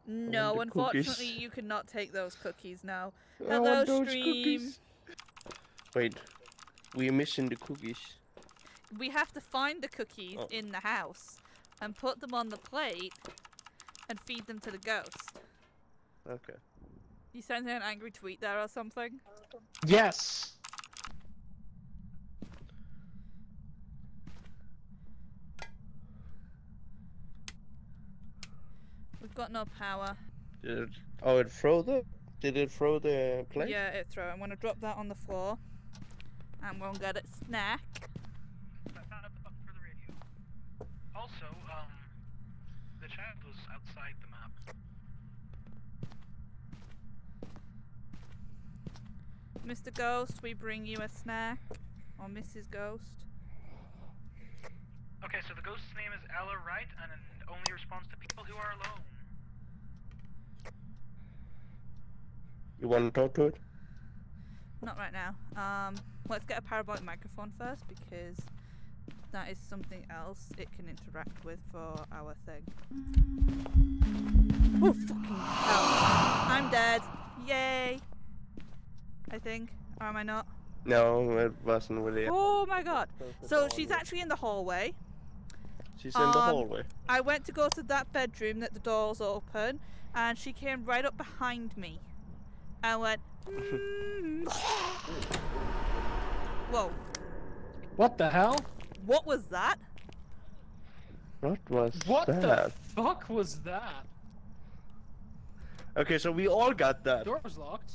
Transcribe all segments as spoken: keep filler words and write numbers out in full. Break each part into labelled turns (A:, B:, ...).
A: No, unfortunately,
B: cookies.
A: you cannot take those cookies now.
B: I
A: Hello,
B: want those
A: stream.
B: cookies. Wait, we're missing the cookies.
A: We have to find the cookies
B: oh.
A: in the house and put them on the plate and feed them to the ghost.
B: Okay.
A: You sent an angry tweet there or something?
C: Yes.
A: We've got no power.
B: Did it, oh, it throw the? Did it throw the plate?
A: Yeah, it threw. I'm gonna drop that on the floor. And we'll get it snack.
D: I found a button for the radio. Also, um, the child was outside the map.
A: Mister Ghost, we bring you a snack. Or Missus Ghost.
D: Okay, so the ghost's name is Ella Wright, and it only responds to people who are alone.
B: You want to talk to it?
A: Not right now. Um, let's get a parabolic microphone first because that is something else it can interact with for our thing. Oh, fucking hell. I'm dead. Yay. I think. Or am I not?
B: No, it wasn't really.
A: Oh my god. So she's actually in the hallway.
B: She's in
A: um,
B: the hallway.
A: I went to go to that bedroom that the door's open and she came right up behind me. I went, mm. Whoa.
C: What the hell?
A: What was that?
B: What was
C: What
B: that?
C: the fuck was that?
B: Okay, so we all got that.
C: The door was locked.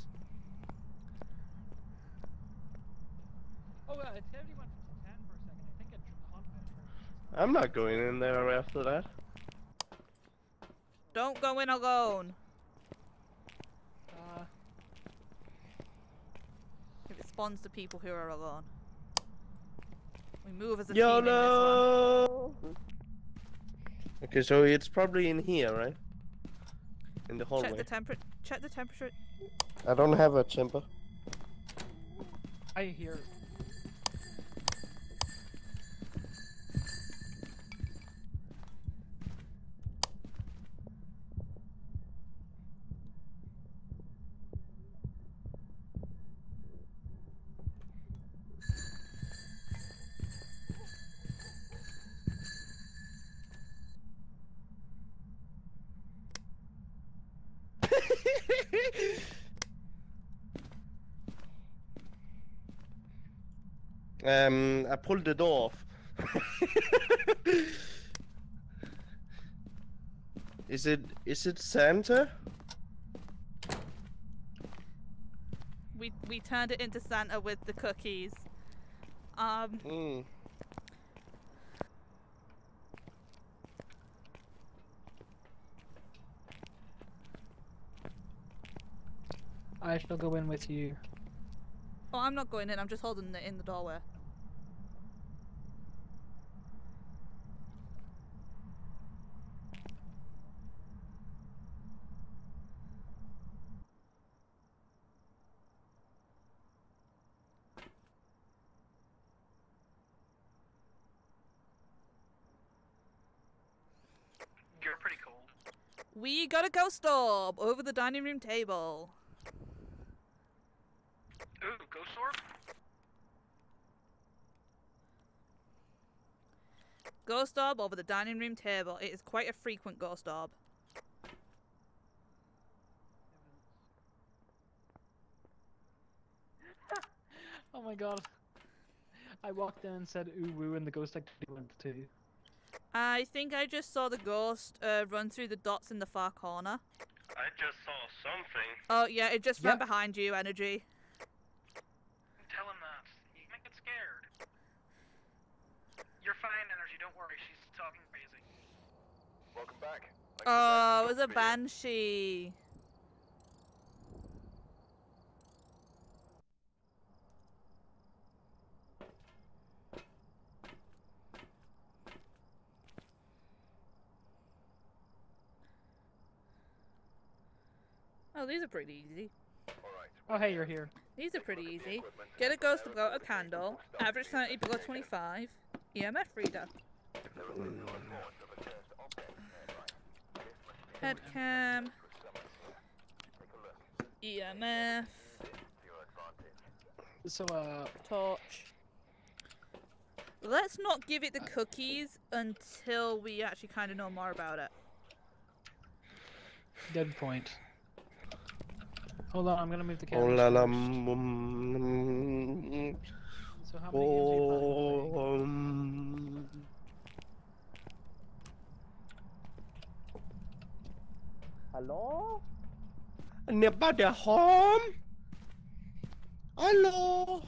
C: Oh, well, it totally went to ten for a second. I think it haunted me.
B: I'm not going in there after that.
A: Don't go in alone.
C: Uh,
A: If it spawns to people who are alone. We move as a team in this
B: YOLO! Okay, so it's probably in here, right? In the
A: one.
B: hallway.
A: Check the temperature. Check the temperature.
B: I don't have a temper.
C: I hear.
B: um, I pulled the door off. Is it? Is it Santa?
A: We we turned it into Santa with the cookies. Um.
B: Mm.
C: I shall go in with you.
A: Oh, I'm not going in. I'm just holding it in the doorway.
D: You're pretty cold.
A: We got a ghost orb over the dining room table.
D: Ooh, ghost orb?
A: Ghost orb over the dining room table. It is quite a frequent ghost orb.
C: Oh my god. I walked in and said ooh woo and the ghost activity went too.
A: I think I just saw the ghost uh, run through the dots in the far corner.
B: I just saw something.
A: Oh yeah, it just
C: Yep.
A: ran behind you, Energy.
D: Tell him that. He might get scared. You're fine, Energy, don't worry. She's talking crazy.
E: Welcome back.
A: Oh, it was a banshee. Oh, these are pretty easy.
C: Oh hey, you're here.
A: These are pretty easy. Get a ghost below a candle. Average sanity below twenty-five. E M F reader. Head cam. E M F.
C: So, uh,
A: Torch. Let's not give it the cookies until we actually kind of know more about it.
C: dead point. Hold on, I'm gonna move the
B: Oh
C: camera.
B: la la.
C: first.
B: mm,
C: So how many games are you planning on playing?
B: Oh. um, Hello? Anybody home? Hello?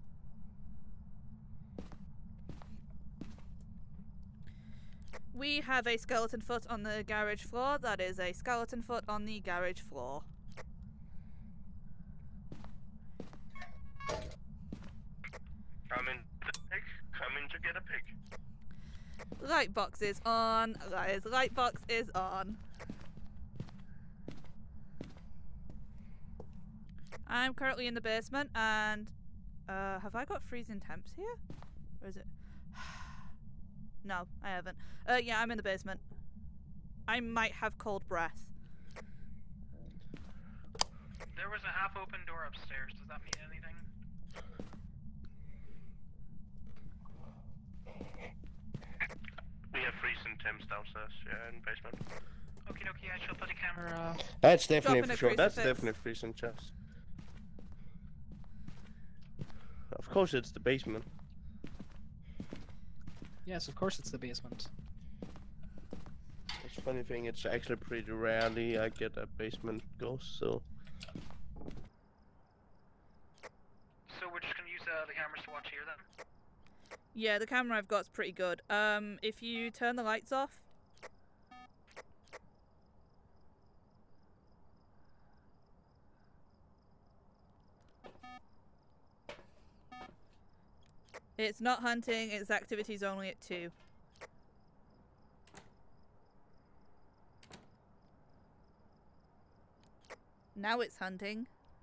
A: We have a skeleton foot on the garage floor. That is a skeleton foot on the garage floor.
B: Coming to pig. Coming to get a pig.
A: Light box is on. Guys, light box is on. I'm currently in the basement and uh, have I got freezing temps here? Or is it? No, I haven't. Uh, yeah, I'm in the basement. I might have cold breath.
D: There was a half-open door upstairs. Does that mean anything?
B: We have freezing temps downstairs, yeah, in the basement.
D: Okie dokie, I shall put a camera.
C: Uh,
B: That's definitely
A: Dropping
B: for
A: a
B: sure. That's
A: crucifix.
B: definitely freezing chest. Of course, it's the basement.
C: yes, of course it's the basement.
B: It's a funny thing. It's actually pretty rarely I get a basement ghost. So
D: So we're just gonna use uh, the cameras to watch here then?
A: Yeah, the camera I've got's pretty good. Um, if you turn the lights off. It's not hunting, its activity's only at two. Now it's hunting.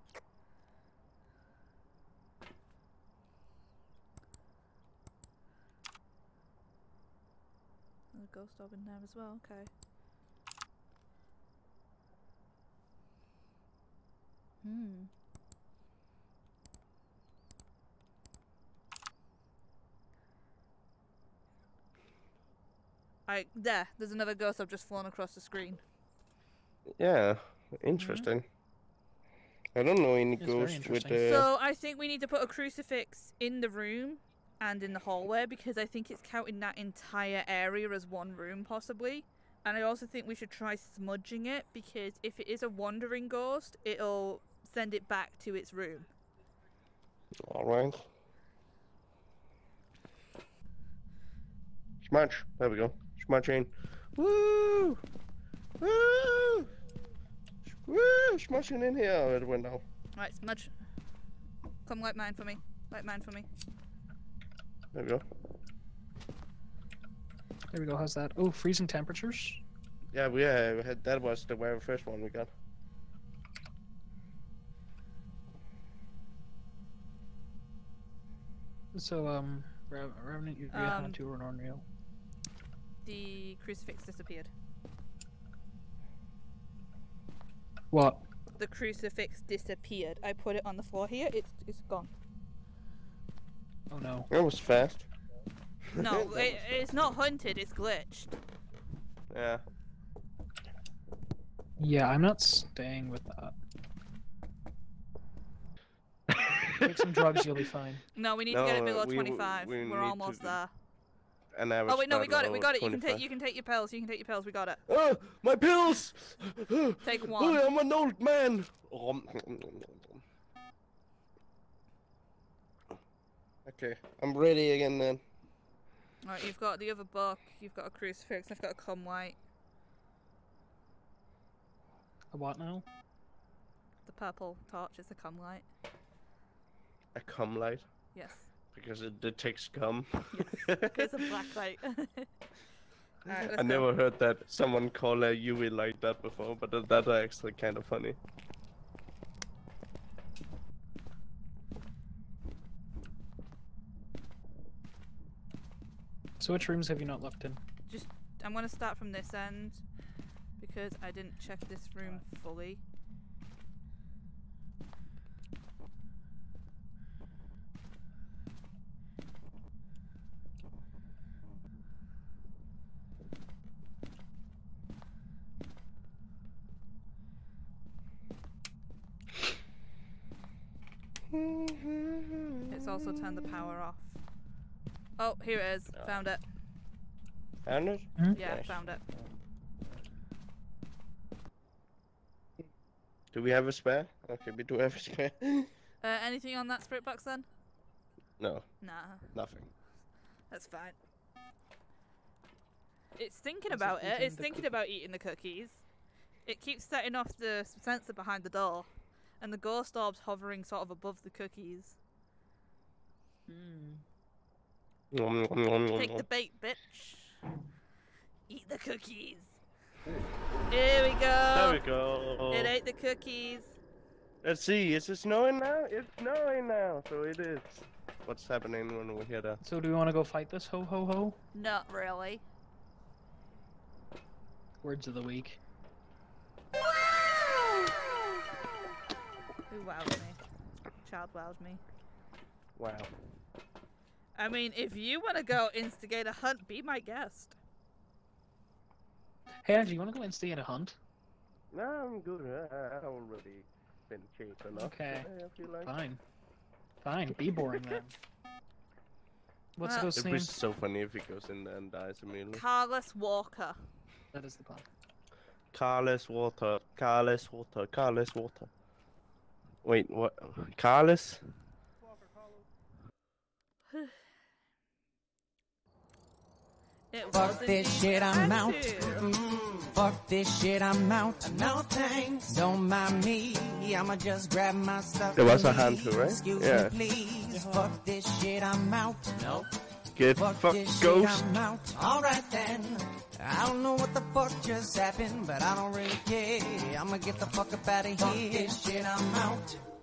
A: There's a ghost orb in there as well, okay. Hmm. I there. There's another ghost I've just flown across the screen.
B: yeah, interesting. I don't know any
C: It's very
B: ghosts with
C: interesting.
B: the.
A: So I think we need to put a crucifix in the room and in the hallway because I think it's counting that entire area as one room possibly. And I also think we should try smudging it because if it is a wandering ghost, it'll send it back to its room.
B: All right. Smudge. There we go. Smudging. Woo! Woo! Woo! Smudging in here. Oh, it went out.
A: Right, smudge. Come light mine for me. Light mine for me.
B: There we go.
C: There we go, how's that? Oh, freezing temperatures?
B: Yeah, we uh, had that was the very first one we got.
C: So, um, Rev Revenant, you
A: Um,
C: um, to or an unreal.
A: The crucifix disappeared.
C: What?
A: The crucifix disappeared. I put it on the floor here. It's it's gone.
C: Oh no.
B: That was fast.
A: No,
B: That was
A: it, it's not hunted. It's glitched.
B: Yeah.
C: Yeah, I'm not staying with that. Take some drugs, you'll be fine.
A: No, we need to get it
B: No,
A: below
B: we-
A: twenty-five.
B: we
A: We're
B: need
A: almost
B: to-
A: there.
B: And I
A: Oh wait, no, we got it. We got it. You can take you can take your pills. You can take your pills. We got it.
B: Oh, my pills!
A: Take
B: Oh,
A: one.
B: I'm an old man. Oh. Okay, I'm ready again then.
A: Alright, you've got the other book. You've got a crucifix. I've got a cum light.
C: A what now?
A: The purple torch is a cum light.
B: A cum light
A: Yes.
B: because it detects cum.
A: It's a black light. Alright, let's
B: I
A: go.
B: never heard that someone call a U V like that before, but that, that are actually kind of funny.
C: So which rooms have you not looked in?
A: Just, I'm gonna start from this end because I didn't check this room fully. It's also turned the power off. Oh, here it is.
B: Oh.
A: Found it.
B: Found it?
C: Hmm?
A: Yeah,
B: Nice.
A: found it.
B: Do we have a spare? Okay, we do have a spare.
A: Uh, anything on that spirit box then?
B: No,
A: Nah,
B: nothing.
A: that's fine. It's thinking
C: Was it
A: about it.
C: eating
A: It's
C: the
A: thinking
C: cookie?
A: about eating the cookies. It keeps setting off the sensor behind the door, and the ghost orb's hovering sort of above the cookies.
C: Hmm.
B: Nom, nom, nom, nom,
A: Take
B: nom.
A: the bait, bitch. Eat the cookies. Here we go.
B: There we go.
A: It ate the cookies.
B: Let's see, is it snowing now? It's snowing now, so it is. What's happening when we hear that?
C: So do we want to go fight this ho ho ho?
A: Not really.
C: Words of the week.
A: Who wowed me? Child wowed me.
B: Wow.
A: I mean, if you want to go instigate a hunt, be my guest.
C: Hey, Angie, you want to go instigate a hunt?
B: No, I'm good. I, I already been cheap enough.
C: Okay.
B: I feel like.
C: Fine. Fine. Be boring then. What's the
A: Well-
C: ghost's
B: It'd be
C: name?
B: so funny if he goes in there and dies immediately.
A: Carlos Walker.
C: That is the plan.
B: Carless water, Carless water, Carless water. Wait, what? Carless?
A: It
F: Fuck
A: was
F: this
A: indeed
F: shit, I'm
A: a
F: out.
A: tattoo.
F: Fuck this shit, I'm out. No thanks. Don't mind me. I'ma just grab my stuff.
B: There was
F: and
B: a hand
F: leave.
B: too, right?
F: Excuse
B: Yeah.
F: me, please. Fuck this shit, I'm out. Nope.
B: Get
F: Fuck
B: fucked,
F: this
B: ghost.
F: shit, I'm out. Alright then. I don't know what the fuck just happened, but I don't really care. I'ma get the fuck up out of here. Fuck this shit, I'm out.